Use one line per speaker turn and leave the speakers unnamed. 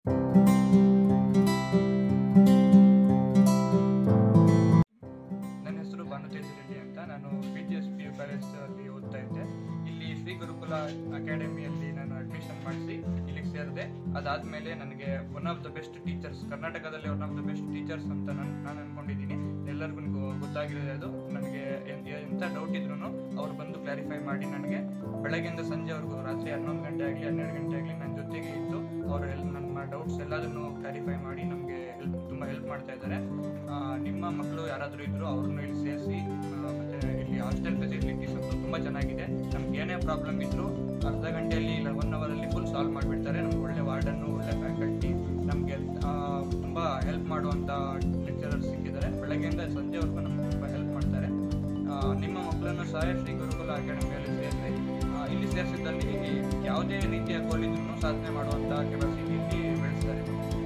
ನನ್ನ ಹೆಸರು ಭಾನುತೇಜ್ ರೆಡ್ಡಿ ಅಂತ. ನಾನು PGSPU ಕಾಲೇಜಲ್ಲಿ ಓದ್ತಾ ಇದ್ದೆ. ಇಲ್ಲಿ ಶ್ರೀ ಗುರುಕುಲ ಅಕಾಡೆಮಿಯಲ್ಲಿ ನಾನು ಅಡ್ಮಿಷನ್ ಮಾಡಿಸಿ ಇಲ್ಲಿಗೆ ಸೇರಿದೆ. ಅದಾದಮೇಲೆ ನನಗೆ one of the best teachers, ಕರ್ನಾಟಕದಲ್ಲಿ one of the best teachers ಅಂತ ನಾನು ಅಂದ್ಕೊಂಡಿದ್ದೀನಿ. ಎಲ್ಲರಿಗೂ ಗೊತ್ತಾಗಿರೋದು ಅದು. ನನಗೆ ಎಂಥ ಡೌಟ್ ಇದ್ರೂ ಅವ್ರು ಬಂದು ಕ್ಲಾರಿಫೈ ಮಾಡಿ ನನಗೆ ಬೆಳಗ್ಗೆಯಿಂದ ಸಂಜೆವರೆಗೂ, ರಾತ್ರಿ 11 ಗಂಟೆ ಆಗಲಿ 12 ಗಂಟೆ ಆಗಲಿ ನನ್ನ ಜೊತೆಗೆ ಇದ್ದು ಅವರು ನಮ್ಮ ಡೌಟ್ಸ್ ಎಲ್ಲದನ್ನು ಕ್ಲಾರಿಫೈ ಮಾಡಿ ನಮಗೆ ತುಂಬ ಹೆಲ್ಪ್ ಮಾಡ್ತಾ ಇದ್ದಾರೆ. ನಿಮ್ಮ ಮಕ್ಕಳು ಯಾರಾದರೂ ಇದ್ದರೂ ಅವ್ರನ್ನೂ ಇಲ್ಲಿ ಸೇರಿಸಿ. ಮತ್ತು ಇಲ್ಲಿ ಹಾಸ್ಟೆಲ್ ಫೆಸಿಲಿಟೀಸ್ ಅಂತೂ ತುಂಬ ಚೆನ್ನಾಗಿದೆ. ನಮ್ಗೆ ಏನೇ ಪ್ರಾಬ್ಲಮ್ ಇದ್ದರೂ ಅರ್ಧ ಗಂಟೆಯಲ್ಲಿ ಇಲ್ಲ 1 ಅವರಲ್ಲಿ ಫುಲ್ ಸಾಲ್ವ್ ಮಾಡಿಬಿಡ್ತಾರೆ. ನಮ್ಗೆ ಒಳ್ಳೆ ವಾರ್ಡನ್ನು, ಒಳ್ಳೆ ಫ್ಯಾಕಲ್ಟಿ, ನಮಗೆ ತುಂಬ ಹೆಲ್ಪ್ ಮಾಡುವಂಥ ಲೆಕ್ಚರರ್ಸ್ ಸಿಕ್ಕಿದ್ದಾರೆ. ಬೆಳಗ್ಗೆಯಿಂದ ಸಂಜೆವರೆಗೂ ನಮ್ಗೆ ತುಂಬ ಹೆಲ್ಪ್ ಮಾಡ್ತಾರೆ. ನಿಮ್ಮ ಮಕ್ಕಳನ್ನು ಸಹ ಶ್ರೀ ಗುರುಕುಲ ಅಕಾಡೆಮಿಯಲ್ಲಿ ಸೇರಿಸಿ. ಇಲ್ಲಿ ಸೇರಿಸಿದ್ದಲ್ಲಿ ಯಾವುದೇ ರೀತಿಯ ಗೋಲ್ ಇದ್ರೂ ಸಾಧನೆ ಮಾಡುವಂಥ ಕೆಪಾಸಿಟಿ ಇಲ್ಲಿ